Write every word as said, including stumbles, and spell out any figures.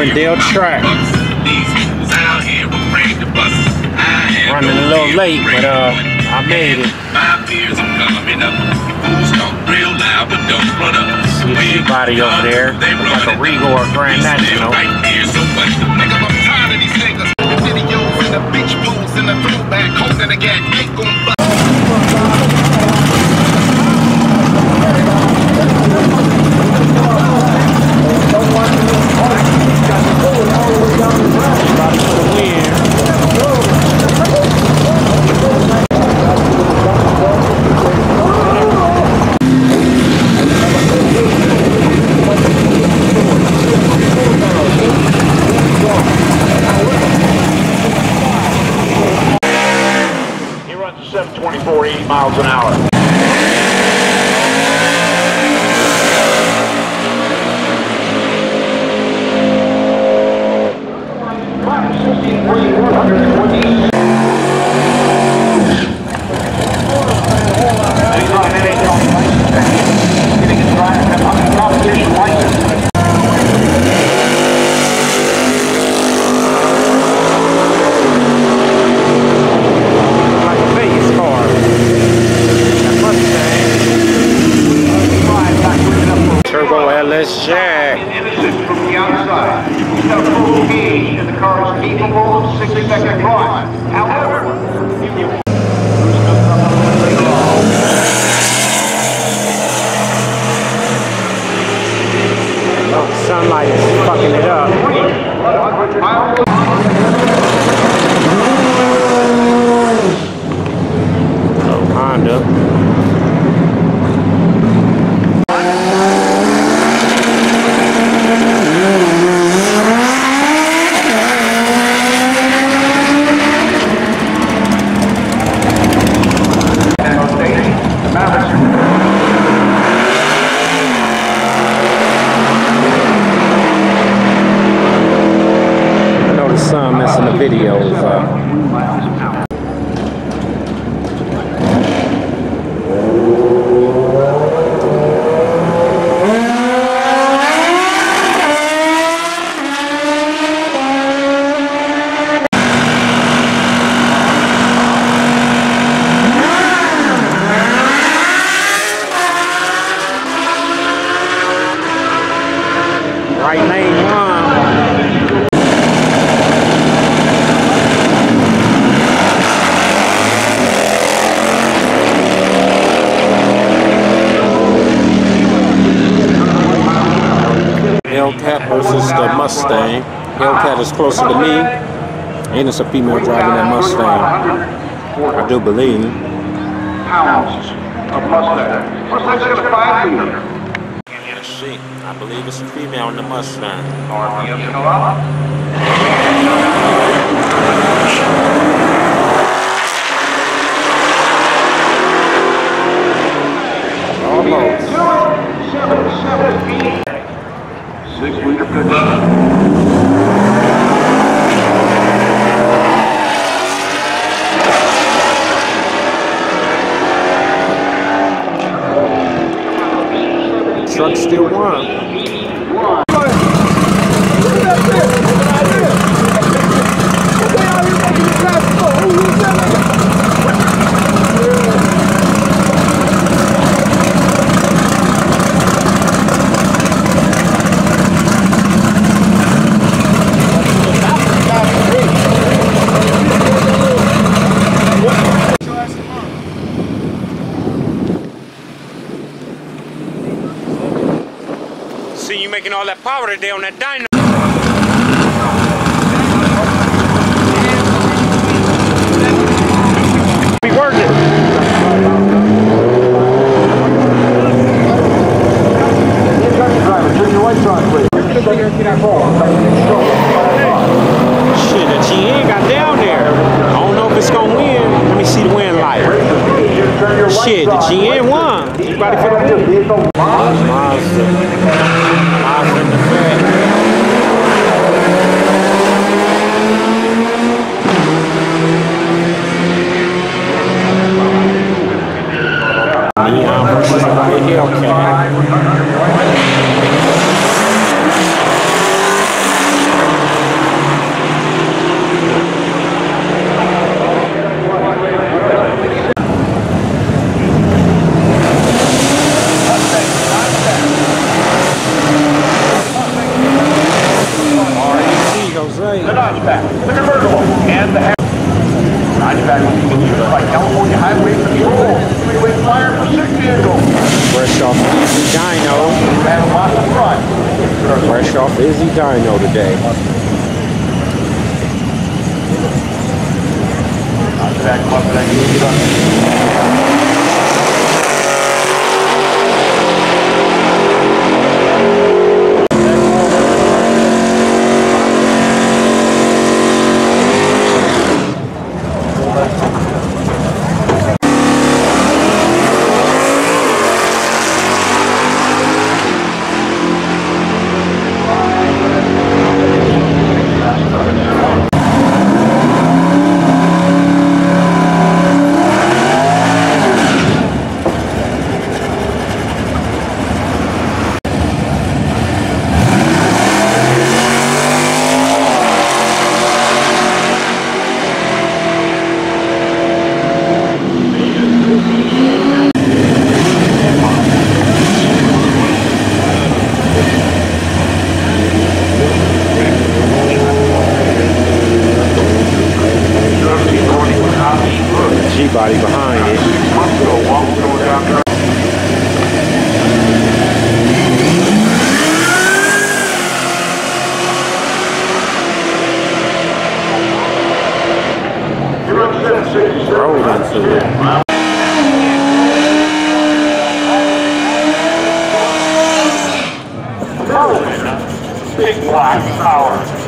Avondale track. Running a little late, but uh, I made it. See the Jeep body over there, like a Regal or Grand National. seven twenty-four, eighty miles an hour. Let's check. From the outside, he's got a full gauge and the car is capable of six second run. However, if you oh, the sunlight is fucking it up. Oh, Honda. Some missing the videos. Uh. Right lane one. Hellcat versus the Mustang. Hellcat is closer to me, and it's a female driving that Mustang. I do believe. Pounds of Mustang. Mustang's got a five liter. Let's see. I believe it's a female in the Mustang. R P M go up. Almost. seven seven feet. Six liter pitch. Truck still won. See you making all that power today on that dyno. Be working. Shit, the G N got down there. I don't know if it's gonna win. Let me see the win light. Shit, the G N won. You ready for the win? Mazda. Mazda in the back. Neon versus the Hellcat. vehicle and the ninety-five continues by California Highway Patrol. Freeway flyer for six vehicles. Fresh off Izzy Dino. We have lots of front. Fresh off Izzy Dino today. Back up and I can get up. G-body behind it. Rolled into it. Big black power.